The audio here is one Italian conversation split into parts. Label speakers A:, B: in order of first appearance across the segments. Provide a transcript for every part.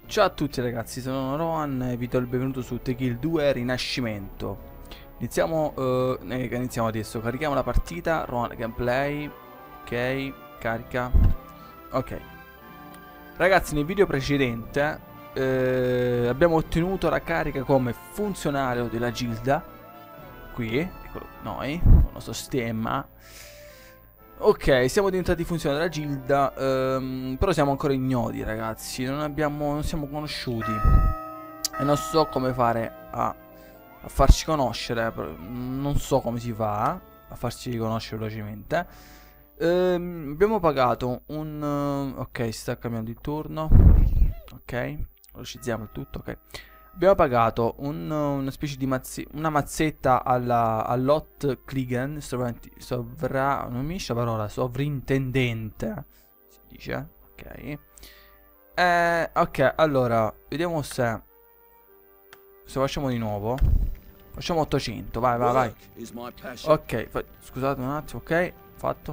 A: Ciao a tutti ragazzi, sono Rohan e vi do il benvenuto su The Guild 2 Rinascimento. Iniziamo adesso, carichiamo la partita, Rohan gameplay, ok, carica, ok. Ragazzi, nel video precedente abbiamo ottenuto la carica come funzionario della gilda, qui, eccolo noi, con il nostro stemma. Ok, siamo diventati funzionari della gilda, però siamo ancora ignoti ragazzi, non siamo conosciuti e non so come fare a farci conoscere, non so come si fa a farci conoscere velocemente. Abbiamo pagato un... ok, sta cambiando il turno, ok, velocizziamo il tutto, ok. Abbiamo pagato una specie di una mazzetta all'Hot Kligan, non mi esce la parola, sovrintendente, si dice, ok. Ok, allora, vediamo se facciamo di nuovo. Facciamo 800, vai, vai, vai. Ok, scusate un attimo, ok, fatto.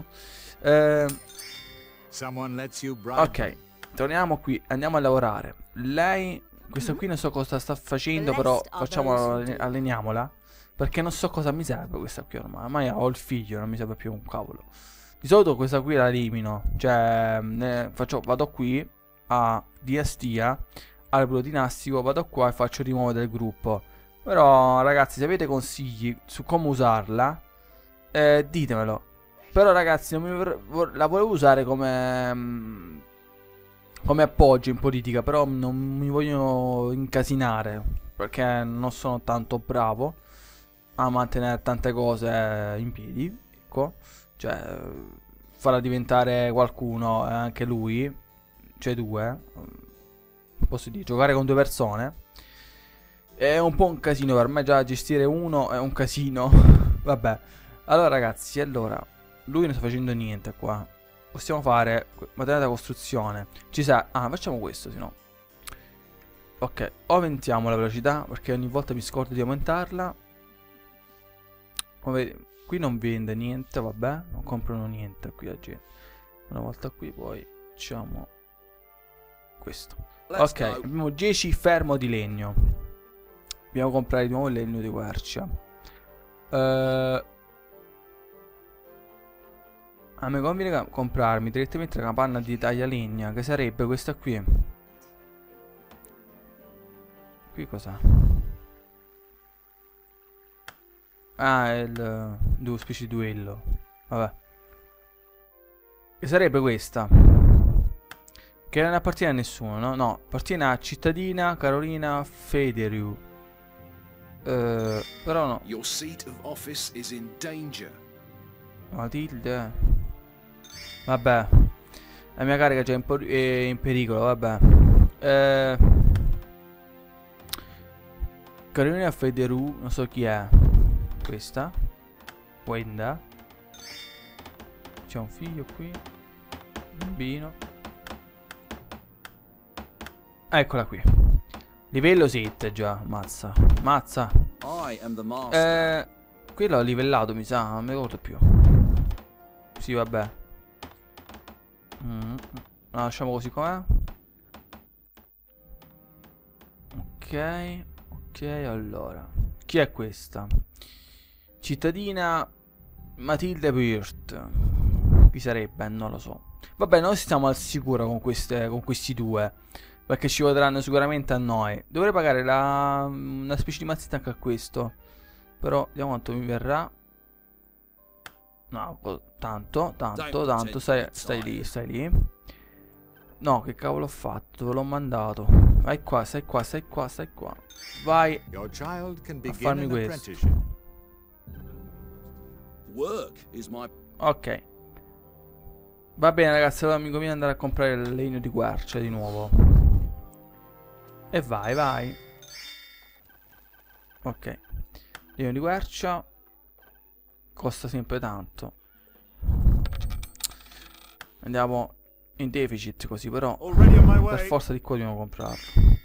A: Ok, torniamo qui, andiamo a lavorare. Lei... Questa qui non so cosa sta facendo, però alleniamola. Perché non so cosa mi serve questa qui ormai ho il figlio, non mi serve più un cavolo. Di solito questa qui la elimino. Cioè, vado qui a Diastia, albero dinastico, vado qua e faccio rimuovere del gruppo. Però ragazzi, se avete consigli su come usarla, ditemelo. Però ragazzi, la volevo usare come appoggio in politica, però non mi voglio incasinare, perché non sono tanto bravo a mantenere tante cose in piedi, ecco, cioè farla diventare qualcuno, anche lui, cioè due, posso dire, giocare con due persone è un po' un casino per me, già gestire uno è un casino. Vabbè, allora ragazzi, lui non sta facendo niente qua. Possiamo fare materiale da costruzione. Ci sa... Ah, facciamo questo, se no. Ok, aumentiamo la velocità, perché ogni volta mi scordo di aumentarla. Come vedi, qui non vende niente, vabbè. Non comprano niente qui oggi. Una volta qui, poi facciamo questo. Ok, abbiamo 10 fermo di legno. Dobbiamo comprare di nuovo il legno di quercia. A me conviene comprarmi direttamente la capanna di taglialegna, che sarebbe questa qui. Qui cos'è? Ah, è il due specie di duello. Vabbè. Che sarebbe questa. Che non appartiene a nessuno, no? No, appartiene a cittadina Carolina Federiu. Però no. Matilde. Vabbè, la mia carica già è in pericolo, vabbè. Carolina Federu, non so chi è. Questa Wenda. C'è un figlio qui, un bambino. Eccola qui. Livello 7 già, mazza. Mazza. Qui l'ho livellato, mi sa, non mi ricordo più. Sì, vabbè. La lasciamo così com'è. Ok. Ok, allora. Chi è questa? Cittadina Matilde Bird. Chi sarebbe? Non lo so. Vabbè, noi stiamo al sicuro con questi due, perché ci vorranno sicuramente a noi. Dovrei pagare una specie di mazzetta anche a questo. Però vediamo quanto mi verrà. No, tanto, stai lì. No, che cavolo ho fatto? Ve l'ho mandato. Vai qua, stai qua. Vai a farmi questo. Ok. Va bene ragazzi, allora mi conviene andare a comprare il legno di quercia di nuovo. E vai. Ok. Legno di quercia costa sempre tanto. Andiamo in deficit così, però per forza di qua dobbiamo comprarlo.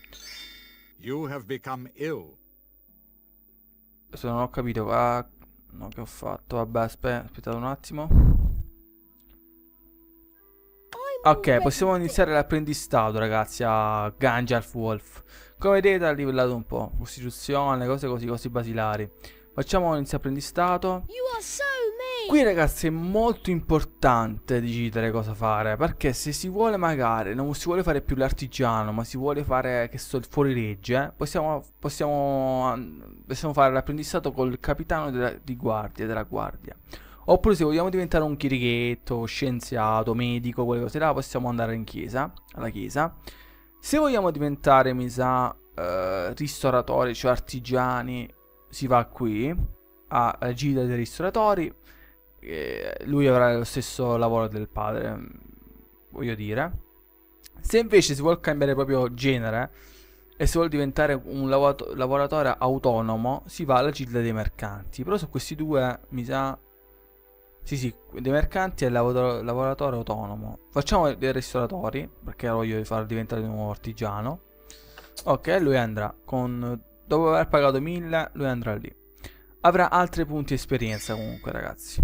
A: Adesso non ho capito. No, che ho fatto? Vabbè, aspettate un attimo. Ok, possiamo iniziare l'apprendistato, ragazzi, a Gandalf Wolf. Come vedete ha livellato un po'. Costituzione, cose così, cose basilari. Facciamo inizio apprendistato. Qui, ragazzi, è molto importante decidere cosa fare. Perché se si vuole magari, non si vuole fare più l'artigiano, ma si vuole fare, che so, il fuorilegge, possiamo fare l'apprendistato col capitano della guardia. Oppure se vogliamo diventare un chirichetto, scienziato, medico, quelle cose là, possiamo andare in chiesa, alla chiesa. Se vogliamo diventare, mi sa, ristoratori, cioè artigiani, si va qui, a Gilda dei ristoratori. Lui avrà lo stesso lavoro del padre, voglio dire. Se invece si vuole cambiare proprio genere e si vuole diventare un lavoratore autonomo, si va alla Gilda dei mercanti. Però su questi due, mi sa... Sì, dei mercanti e il lavoratore autonomo. Facciamo dei ristoratori, perché voglio far diventare di nuovo artigiano. Ok, lui andrà con... Dopo aver pagato 1000, lui andrà lì. Avrà altri punti esperienza comunque, ragazzi.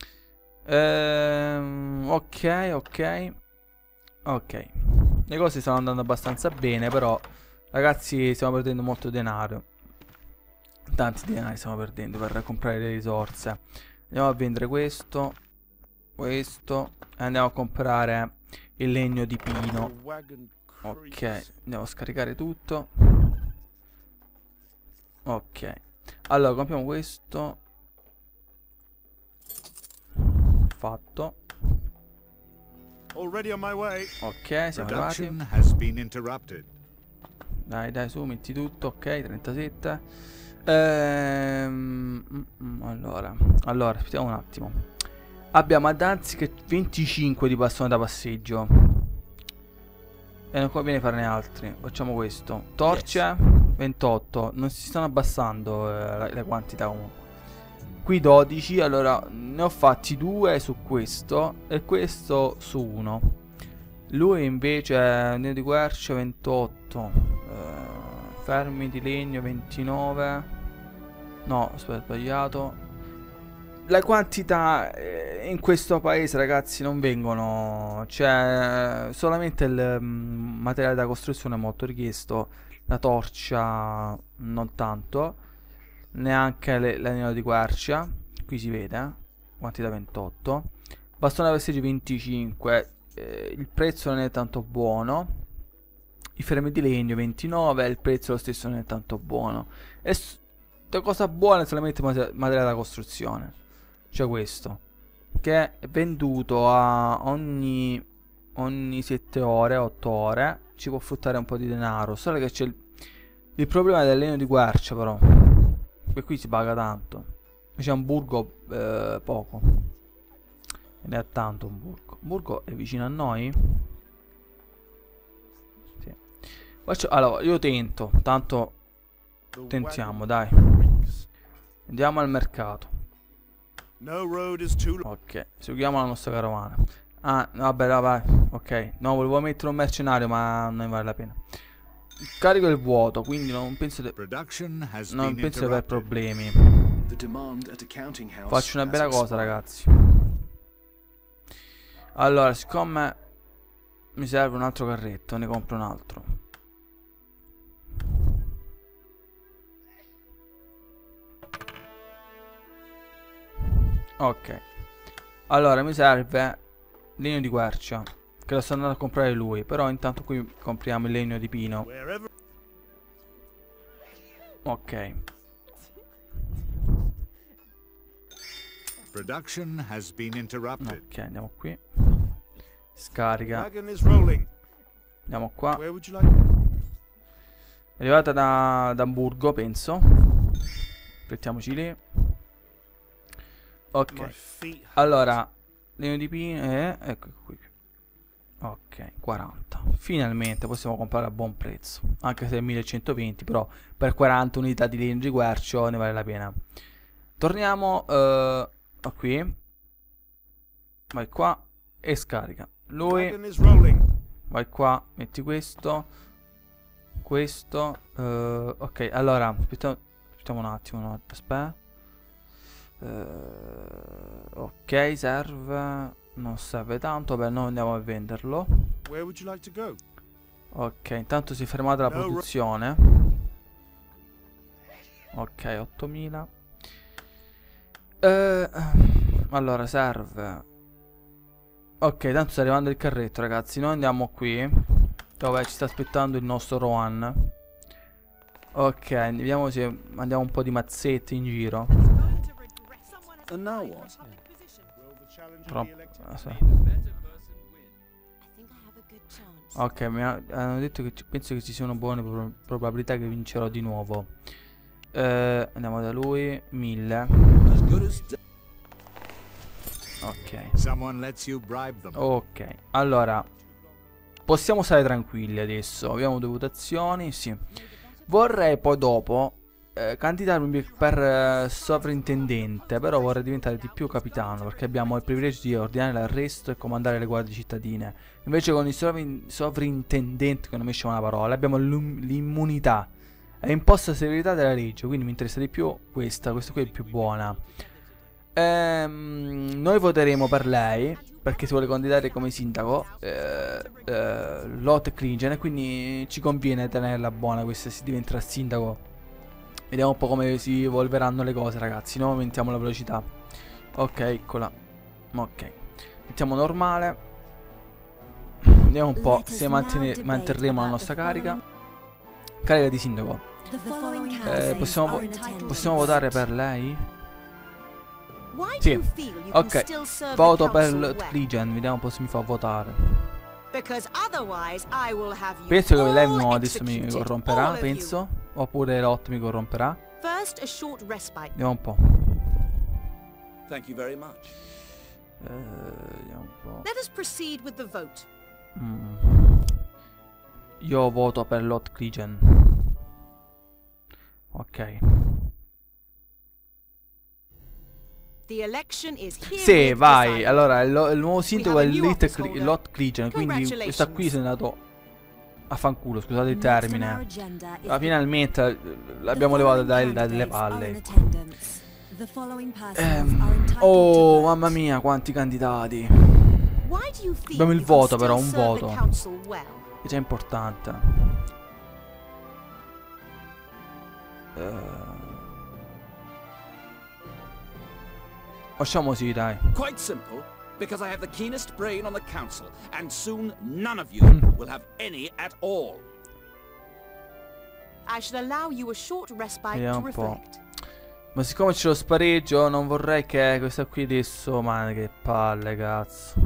A: Ok. Le cose stanno andando abbastanza bene, però, ragazzi, stiamo perdendo molto denaro. Tanti denari stiamo perdendo per comprare le risorse. Andiamo a vendere questo e andiamo a comprare il legno di pino. Ok, andiamo a scaricare tutto. Ok, allora compriamo questo. Fatto. Ok, siamo arrivati. Dai, su, metti tutto. Ok, 37. Allora, aspettiamo un attimo. Abbiamo ad Danzig 25 di bastone da passeggio. E non conviene farne altri. Facciamo questo. Torce 28. Non si stanno abbassando le quantità comunque. Qui 12. Allora ne ho fatti 2 su questo e questo su uno. Lui invece di quercia 28. Fermi di legno 29. No, aspetta, sbagliato. Le quantità in questo paese, ragazzi, non vengono. Cioè, solamente il materiale da costruzione è molto richiesto. La torcia non tanto. Neanche l'anello di quercia. Qui si vede, quantità 28. Bastone da passeggio 25. Il prezzo non è tanto buono. I fermi di legno 29. Il prezzo lo stesso non è tanto buono. E la cosa buona è solamente materiale da costruzione. Cioè questo, che è venduto a ogni 7 ore, 8 ore. Ci può fruttare un po' di denaro. Solo che c'è il problema del legno di quercia, però, che qui si paga tanto. C'è un burgo poco. Ne ha tanto un burgo. Un burgo è vicino a noi? Sì. Allora, io tento. Tanto tentiamo, dai. Andiamo al mercato. Ok, seguiamo la nostra carovana. Ah, vabbè, vai. Ok, no, volevo mettere un mercenario, ma non vale la pena. Carico il vuoto, quindi non penso di avere problemi. Faccio una bella cosa, ragazzi. Allora, siccome mi serve un altro carretto, ne compro un altro. Ok. Allora mi serve legno di quercia, che lo sta andando a comprare lui. Però intanto qui compriamo il legno di pino. Ok. Ok, andiamo qui. Scarica. Andiamo qua. È arrivata da Hamburgo, penso. Mettiamoci lì. Ok, allora legno di pino, ecco qui. Ok, 40. Finalmente possiamo comprare a buon prezzo. Anche se è 1120, però per 40 unità di legno di quercio ne vale la pena. Torniamo qui. Vai qua e scarica. Lui. Vai qua, metti questo. Questo. Ok, allora aspettiamo un attimo. Aspetta. Ok, serve non serve tanto, beh, noi andiamo a venderlo. Ok, intanto si è fermata la produzione. Ok, 8000. Allora, serve. Ok, tanto sta arrivando il carretto, ragazzi. Noi andiamo qui, dove ci sta aspettando il nostro Rohan. Ok, vediamo se andiamo un po' di mazzetti in giro. Ok, hanno detto che penso che ci siano buone probabilità che vincerò di nuovo. Andiamo da lui. 1000. Ok. Ok, allora possiamo stare tranquilli adesso. Abbiamo 2 votazioni, sì. Vorrei poi dopo candidarmi per sovrintendente. Però vorrei diventare di più capitano, perché abbiamo il privilegio di ordinare l'arresto e comandare le guardie cittadine. Invece con il sovrintendente, che non mi esce una parola, abbiamo l'immunità e imposta severità della legge. Quindi mi interessa di più questa qui è più buona. Noi voteremo per lei, perché si vuole candidare come sindaco, Lot Kligen, e quindi ci conviene tenerla buona questa, si diventerà sindaco. Vediamo un po' come si evolveranno le cose, ragazzi. Noi aumentiamo la velocità. Ok, eccola. Ok, mettiamo normale. Vediamo un po' se manterremo la nostra carica. Carica di sindaco. Possiamo votare per lei? Sì. Ok, voto per Legion. Vediamo un po' se mi fa votare. Penso che lei adesso mi corromperà, penso. Oppure Lot mi corromperà. Vediamo un po'. Vediamo un po'. Io voto per Lot Kligen. Ok. Sì, vai. Allora, il nuovo sindaco è Lot Kligen. Quindi questo qui se n'è andato a fanculo, scusate il termine. Ma finalmente l'abbiamo levato dalle palle. Oh, mamma mia, quanti candidati. Abbiamo il voto però, un voto. Che già è importante. Facciamo sì, dai.
B: Quite simple, because I have the keenest brain on the council, and soon none of you will have any at all.
C: I shall allow you a short respite
A: Vediamo
C: to
A: un po'.
C: reflect.
A: Ma siccome c'è lo spareggio, non vorrei che questa qui adesso... Ma che palle, cazzo.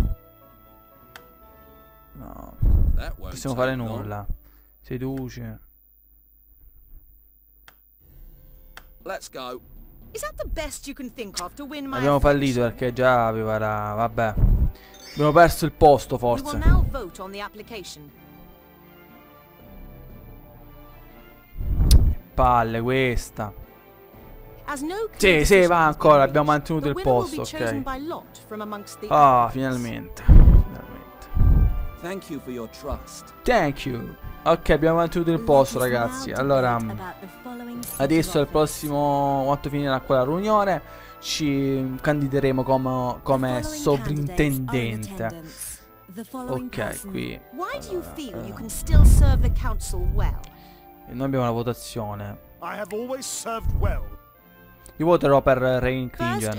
A: No. Non possiamo fare nulla. Seduce.
B: Let's go.
C: Is that the best you can think of to win my
A: Abbiamo fallito perché già aveva la... Vabbè. Abbiamo perso il posto,
C: We will
A: forse.
C: now vote on the application.
A: Palle, questa.
C: As no
A: Sì, sì, va ancora. Abbiamo mantenuto il posto, ok. Ah, finalmente. Finalmente.
B: Thank you for your trust.
A: Thank you. Ok, abbiamo mantenuto il posto, ragazzi. Allora, adesso al prossimo, quando finirà quella riunione, ci candideremo come sovrintendente. Ok, qui. E noi abbiamo la votazione. Io voterò per Rain Kligen.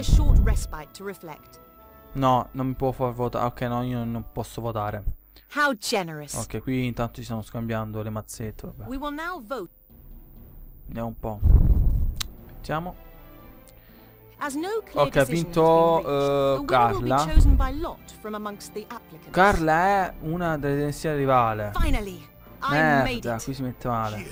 A: No, non mi può far votare. Ok, no, io non posso votare. Ok, qui intanto ci stiamo scambiando le mazzette. Vabbè. Vediamo un po'. Mettiamo. Ok, ha vinto Carla. Carla è una delle dinastie rivale. Merda, qui si mette male.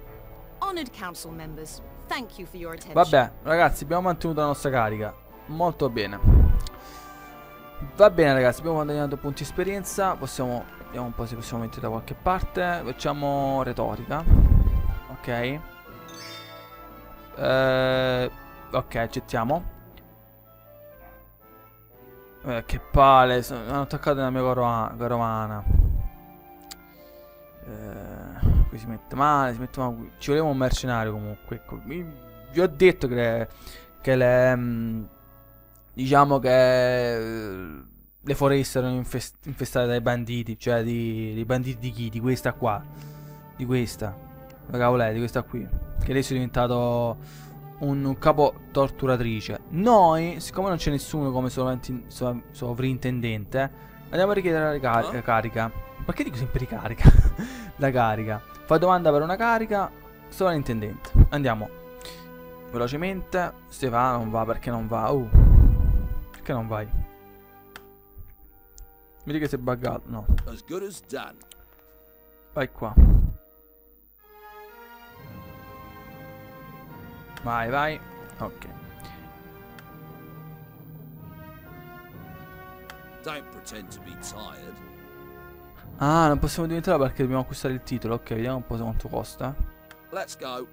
A: Vabbè, ragazzi, abbiamo mantenuto la nostra carica. Molto bene. Va bene, ragazzi, abbiamo guadagnato punti esperienza. Vediamo un po' se possiamo mettere da qualche parte. Facciamo retorica. Ok. Ok, accettiamo. Che palle, hanno attaccato la mia carovana. Qui si mette male, ci voleva un mercenario comunque. Ecco, vi ho detto che le... diciamo che le foreste erano infestate dai banditi. Cioè di banditi di chi? Di questa qua. Di questa. La cavoletta, di questa qui. Che adesso è diventato un capo torturatrice. Noi, siccome non c'è nessuno come sovrintendente, andiamo a richiedere la carica. Ma che dico sempre ricarica? La carica. Fa domanda per una carica. Sovrintendente. Andiamo. Velocemente. Se va, non va. Perché non va? Perché non vai? Vedi che sei buggato. No.
B: As good as done.
A: Vai qua. Vai, vai. Ok.
B: Don't pretend to be tired.
A: Ah, non possiamo diventare perché dobbiamo acquistare il titolo. Ok, vediamo un po' quanto costa.
B: Let's go.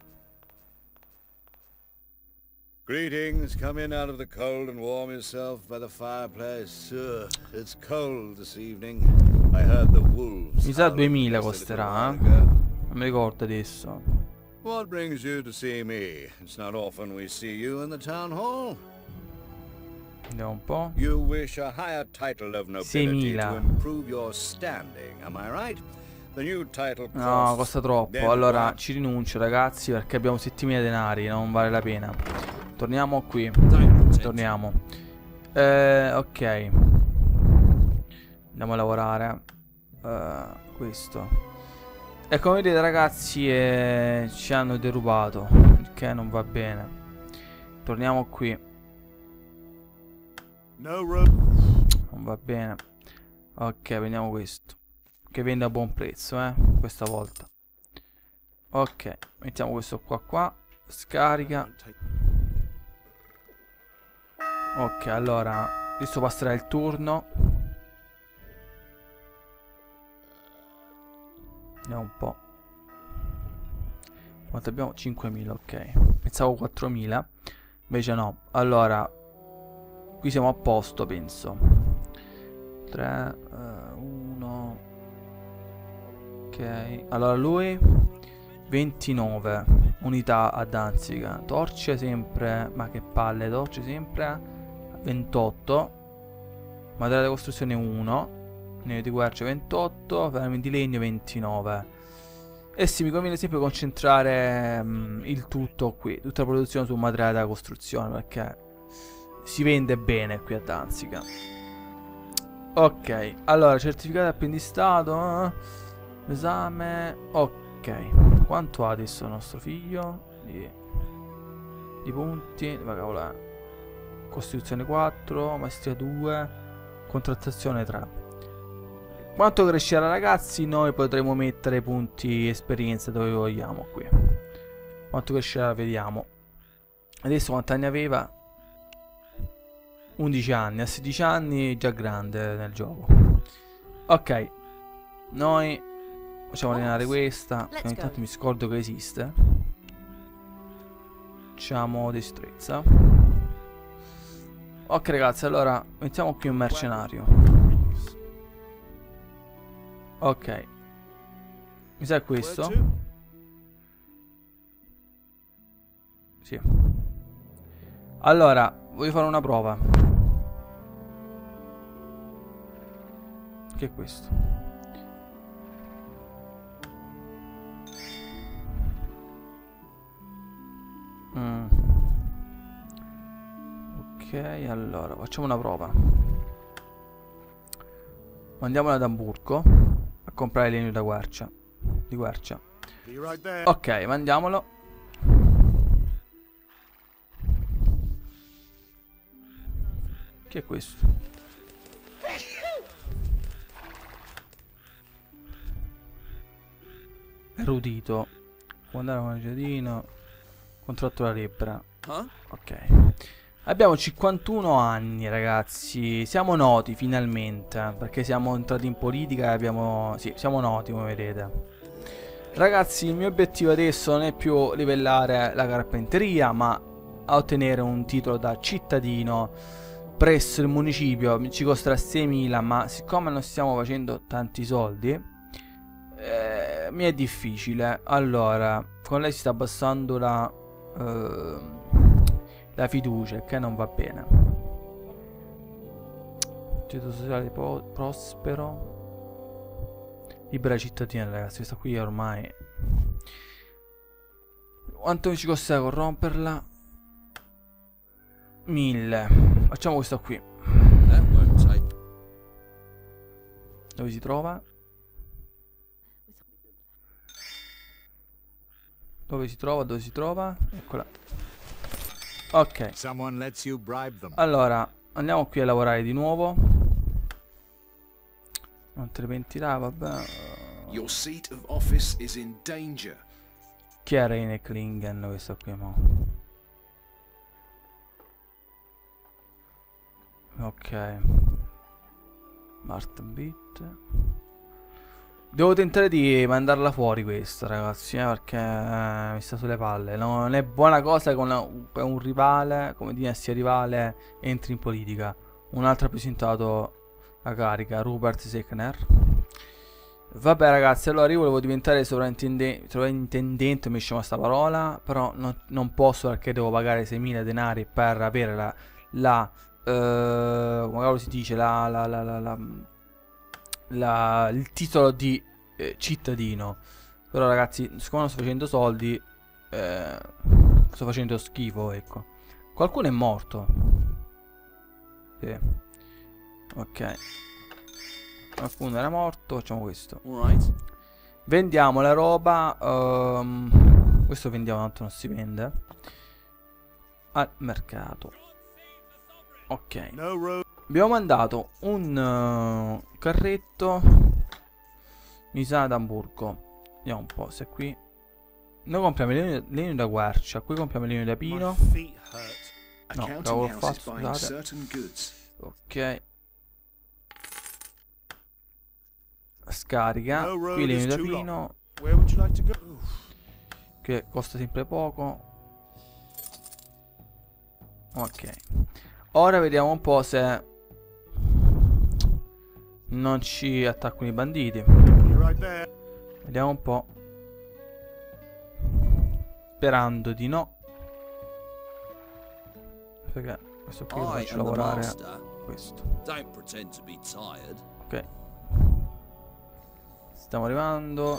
D: Greetings. Come in out of the cold and warm yourself by the fireplace. It's cold this evening. I heard the wolves.
A: Mi sa
D: howling
A: 2000
D: just a little
A: costerà,
D: while ago.
A: Non mi ricordo adesso.
D: What brings you to see me? It's not often we see you in the town hall.
A: Vediamo un po'.
D: You wish a higher title of nobility
A: 6000.
D: to improve your standing, am I right? The new title
A: No,
D: costs
A: costa troppo.
D: then
A: Allora
D: what?
A: ci rinuncio, ragazzi, perché abbiamo 7000 denari. Non vale la pena. Torniamo qui. Torniamo. Ok. Andiamo a lavorare. Questo. E come vedete, ragazzi, ci hanno derubato. Il che non va bene. Torniamo qui. Non va bene. Ok, prendiamo questo. Che vende a buon prezzo, questa volta. Ok, mettiamo questo qua. Scarica. Ok, allora adesso passerà il turno. Vediamo un po'. Quanto abbiamo? 5000, ok. Pensavo 4000. Invece no. Allora, qui siamo a posto, penso. 3, 1. Ok. Allora lui 29 unità a Danzica. Torce sempre. Ma che palle, torce sempre 28. Materiale di costruzione 1. Neve di quercia 28. Fermi di legno 29. E sì, mi conviene sempre concentrare il tutto qui. Tutta la produzione sul materiale da costruzione, perché si vende bene qui a Danzica. Ok, allora certificato di apprendistato. Esame. Ok. Quanto ha adesso il nostro figlio? Di punti. Ma cavolo. Costituzione 4. Maestria 2. Contrattazione 3. Quanto crescerà, ragazzi? Noi potremo mettere punti esperienza dove vogliamo qui. Quanto crescerà vediamo. Adesso quanti anni aveva? 11 anni. A 16 anni già grande nel gioco. Ok. Noi facciamo allenare questa. Che ogni tanto mi scordo che esiste. Facciamo destrezza. Ok, ragazzi, allora mettiamo qui un mercenario. Ok. Mi sa questo? Sì. Allora, voglio fare una prova. Che è questo? Ok, allora, facciamo una prova. Mandiamola ad Amburgo a comprare legno da quercia. Di quercia. Ok, mandiamolo. Che è questo? Erudito. Può andare a un giardino. Contratto la lebbra. Ok. Abbiamo 51 anni, ragazzi. Siamo noti finalmente, perché siamo entrati in politica e abbiamo... Sì, siamo noti, come vedete. Ragazzi, il mio obiettivo adesso non è più livellare la carpenteria, ma a ottenere un titolo da cittadino presso il municipio. Ci costerà 6.000, ma siccome non stiamo facendo tanti soldi, mi è difficile. Allora, con lei si sta abbassando la fiducia, che non va bene. Partito sociale prospero. Libera cittadina, ragazzi. Questa qui ormai... Quanto ci costa corromperla? 1000. Facciamo questa qui.
B: That won't take.
A: Dove si trova? Dove si trova? Dove si trova? Eccola. Ok.
E: Someone lets you bribe them.
A: Allora, andiamo qui a lavorare di nuovo. Non te ne pentirà, vabbè.
F: Your seat of office is in danger.
A: Chi è Reine Klingen? Questo qui, mo. Ok. Martin Beat. Devo tentare di mandarla fuori questa, ragazzi, perché mi sta sulle palle. Non è buona cosa che un rivale, come dinastia rivale, entri in politica. Un altro ha presentato la carica, Rupert Sechner. Vabbè, ragazzi, allora io volevo diventare sovrintendente, mi scema sta parola, però non posso perché devo pagare 6.000 denari per avere come si dice, il titolo di cittadino. Però, ragazzi, siccome non sto facendo soldi, sto facendo schifo, ecco. Qualcuno è morto. Sì. Ok. Qualcuno era morto. Facciamo questo.
B: Alright.
A: Vendiamo la roba. Questo vendiamo, tanto non si vende. Al mercato. Ok. Abbiamo mandato un carretto. Mi sa ad Amburgo. Vediamo un po' se qui. Noi compriamo legno da quercia. Qui compriamo legno da pino. No, cavolo, ho fatto, scusate. Ok. Scarica. Qui legno da pino. Che costa sempre poco. Ok. Ora vediamo un po' se non ci attaccano i banditi. Vediamo un po'. Sperando di no. Perché questo qui lo faccio lavorare. Questo.
B: Don't pretend to be tired.
A: Ok. Stiamo arrivando.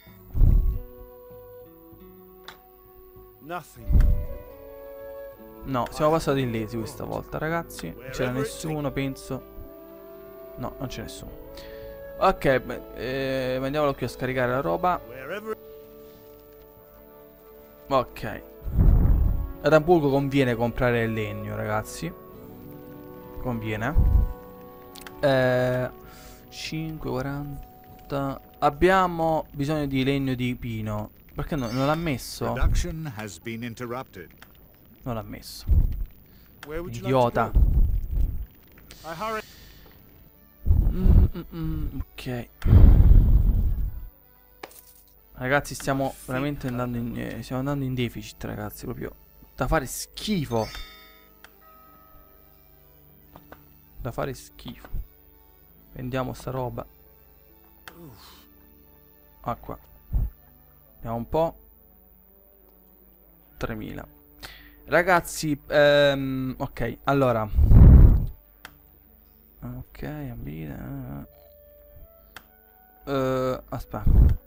A: No, siamo passati illesi questa volta, ragazzi. Non c'era nessuno, penso. No, non c'è nessuno. Ok, andiamolo qui a scaricare la roba. Ok. Ad Amburgo conviene comprare il legno, ragazzi. Conviene. 5,40. Abbiamo bisogno di legno di pino. Perché non l'ha messo? Non l'ha messo. Idiota. Ok. Ragazzi, stiamo veramente andando in deficit, ragazzi, proprio da fare schifo. Da fare schifo. Vendiamo sta roba. Ah, qua. Vediamo un po'. 3.000. Ragazzi, ok, allora. Ok, aspetta.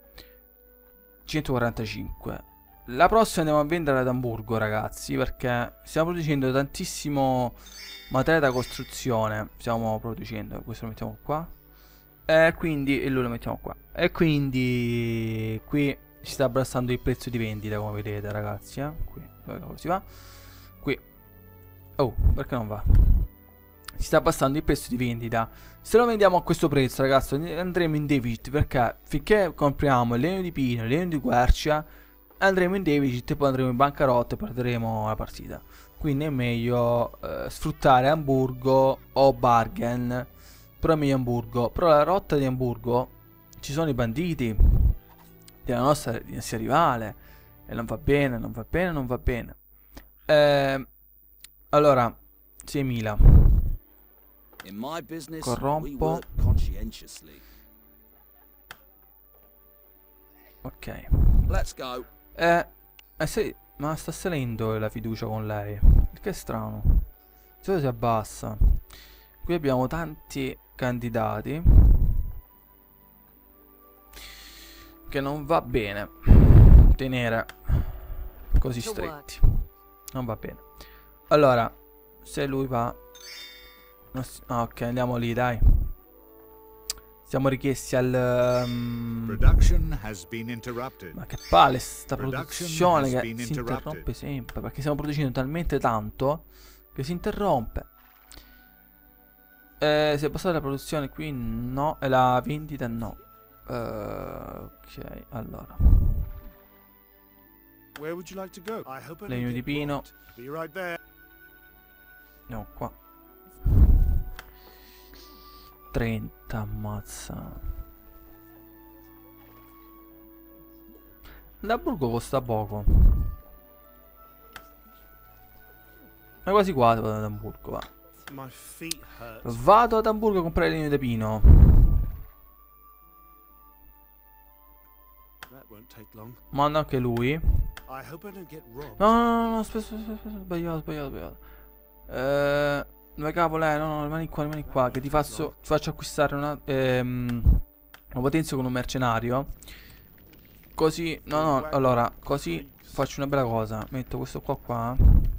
A: 145. La prossima andiamo a vendere ad Amburgo, ragazzi, perché stiamo producendo tantissimo materiale da costruzione. Stiamo producendo. Questo lo mettiamo qua. E quindi, e lui lo mettiamo qua. E quindi qui si sta abbassando il prezzo di vendita, come vedete, ragazzi, qui, dove si va? Qui. Oh, perché non va? Si sta abbassando il prezzo di vendita. Se lo vendiamo a questo prezzo, ragazzi, andremo in deficit, perché finché compriamo il legno di pino, il legno di quercia, andremo in deficit e poi andremo in bancarotta e perderemo la partita. Quindi è meglio sfruttare Amburgo o bargain. Però è meglio Amburgo. Però la rotta di Amburgo ci sono i banditi della nostra dinastia rivale e non va bene, non va bene, non va bene. Allora 6.000.
B: In my business,
A: corrompo.
B: we work conscientiously.
A: Ok.
B: Let's go.
A: Ma sta salendo la fiducia con lei. Che strano. Di solito si abbassa. Qui abbiamo tanti candidati. Che non va bene tenere così stretti. Non va bene. Allora, se lui va... ok, andiamo lì, dai. Siamo richiesti al...
E: Production has been interrupted.
A: Ma che palle sta produzione che si interrompe sempre. Perché stiamo producendo talmente tanto che si interrompe. Si è passata la produzione qui? No. E la vendita no. Ok, allora.
E: Where would you like to go? I hope I
A: Legno
E: don't
A: di
E: get
A: pino.
E: robbed. Be right there.
A: Andiamo qua. 30, ammazza. Da Hamburgo costa poco. Ma quasi quasi vado ad Hamburgo, va.
E: My feet hurt.
A: Vado ad Hamburgo a comprare legno di pino.
E: That won't take long.
A: Manda anche lui.
E: I hope I don't get robbed.
A: No, aspetta, sbagliato. Dove cavolo è? No, rimani qua, che ti faccio acquistare una potenzio con un mercenario. Così, no, allora, così faccio una bella cosa. Metto questo qua.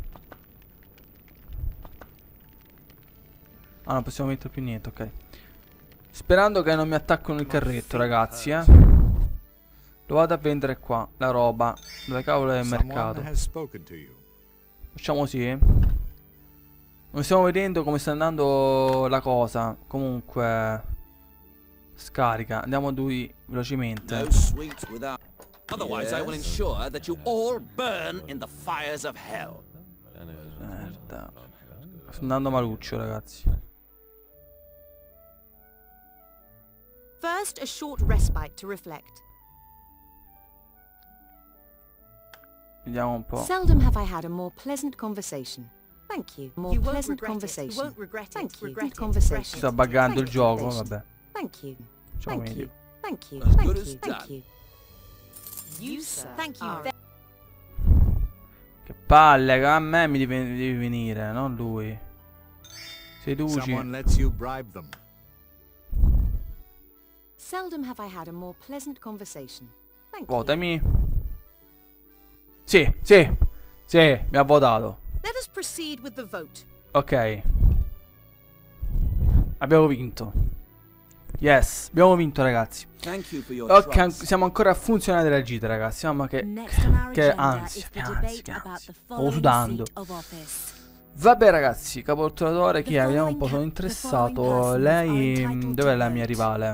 A: Ah, non possiamo mettere più niente, ok. Sperando che non mi attaccano il carretto, ragazzi, Lo vado a vendere qua, la roba. Dove cavolo è il mercato? Facciamo così. Non stiamo vedendo come sta andando la cosa. Comunque scarica. Andiamo a lui velocemente.
B: No sweets without. Otherwise, I will ensure that you all burn in the fires of hell.
A: Merda. Sto andando maluccio, ragazzi.
C: First, a short respite to reflect.
A: Vediamo un po'.
C: Seldom have I had a more pleasant conversation. Thank you. More pleasant conversation. You won't regret it. Thank you. Good conversation.
A: Sta buggando il gioco, vabbè.
C: Thank you.
A: Facciamo
C: Thank you.
A: meglio.
C: Thank you.
B: As
C: Thank
B: good
C: you.
B: as
C: Thank
B: done.
C: you. You, sir. Thank you.
A: Che palle, che a me mi devi venire, non lui. Seduci.
E: Someone lets you bribe them.
C: Seldom have I had a more pleasant conversation. Thank you.
A: Votami. Sì, mi ha votato.
C: Let us proceed with the vote.
A: Ok. Abbiamo vinto. Yes, abbiamo vinto, ragazzi.
B: Thank you for your
A: Ok,
B: trust.
A: siamo ancora a funzionare della gita, ragazzi. Mamma che ansia. Sto sudando. Vabbè, ragazzi, caporturatore chi è? Vediamo un po', sono interessato. Lei, dov'è la mia rivale?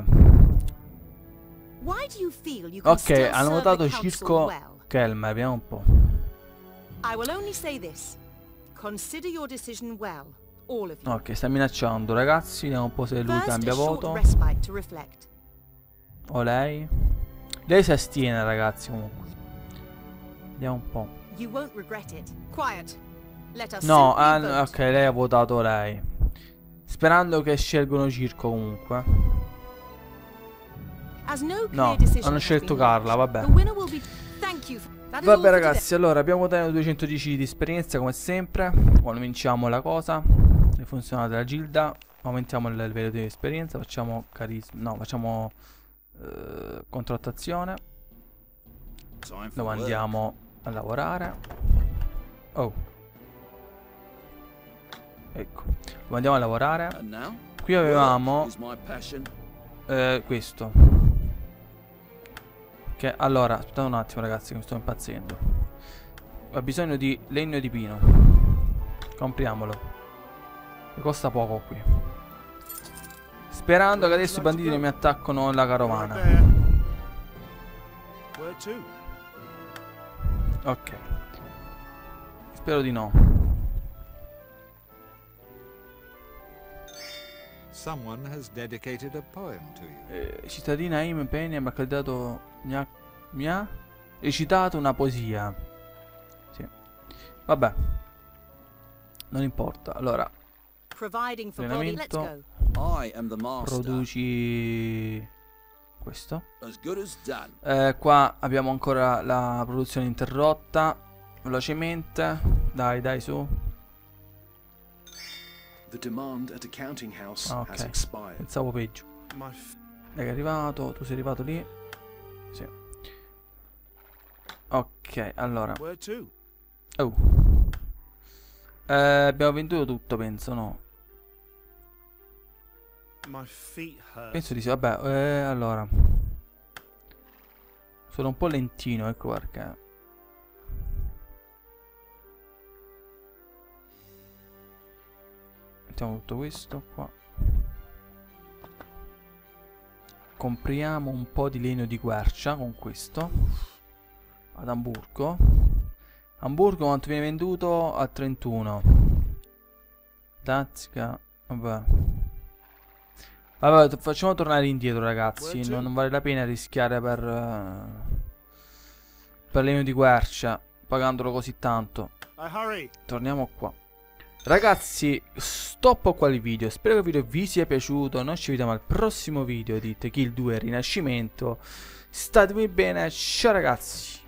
A: Ok, hanno votato Circo Kelmer, vediamo un po'.
C: I will only say this. Consider your decision well, all of you.
A: Ok, sta minacciando, ragazzi. Vediamo un po' se lui
C: First,
A: cambia
C: a short
A: voto.
C: respite to reflect.
A: O lei. Lei si astiene, ragazzi, comunque. Vediamo un po'.
C: You won't regret it. Quiet. Let us
A: No,
C: simply vote.
A: ok, lei ha votato lei. Sperando che scelgono Circo comunque.
C: As no clear
A: No,
C: decision
A: hanno
C: has
A: scelto
C: been made,
A: Carla, vabbè.
C: the winner will be... Thank you. That is all
A: Vabbè,
C: for
A: ragazzi, allora abbiamo guadagnato 210 di esperienza come sempre. Quando vinciamo la cosa, le funzionate della gilda, aumentiamo il livello di esperienza, facciamo carisma, no, facciamo contrattazione.
B: Time for
A: Dove
B: work.
A: andiamo a lavorare. Oh, ecco, dove andiamo a lavorare.
B: And now,
A: Qui avevamo
B: work is my passion.
A: questo. Che allora, aspettate un attimo, ragazzi, che mi sto impazzendo. Ho bisogno di legno di pino. Compriamolo. Mi costa poco qui. Sperando che adesso i banditi non mi attaccano la carovana.
E: Where to?
A: Ok. Spero di no.
E: Someone has dedicated a poem to you.
A: Cittadina Im Penny mi ha candidato. Mi ha recitato una poesia. Sì. Vabbè. Non importa. Allora,
C: Providing for body. Let's
A: allenamento.
C: go.
B: I am the master.
A: Produci questo.
B: As good as done.
A: Qua abbiamo ancora la produzione interrotta. Velocemente. Dai, su.
F: The demand at a counting house
A: Ah,
F: has
A: ok,
F: expired.
A: pensavo peggio. È arrivato, tu sei arrivato lì. Sì. Ok, allora.
B: Where to?
A: Oh. Abbiamo venduto tutto, penso, no?
B: My feet hurt.
A: Penso di sì, vabbè, allora. Sono un po' lentino, ecco perché. Mettiamo tutto questo qua. Compriamo un po' di legno di quercia con questo. Ad Amburgo. Amburgo quanto viene venduto? A 31. Dazzica. Vabbè. Vabbè, facciamo tornare indietro, ragazzi. Non vale la pena rischiare per legno di quercia, pagandolo così tanto. Torniamo qua. Ragazzi, stoppo qua il video. Spero che il video vi sia piaciuto. Noi ci vediamo al prossimo video di The Kill 2 Rinascimento. Statemi bene. Ciao ragazzi.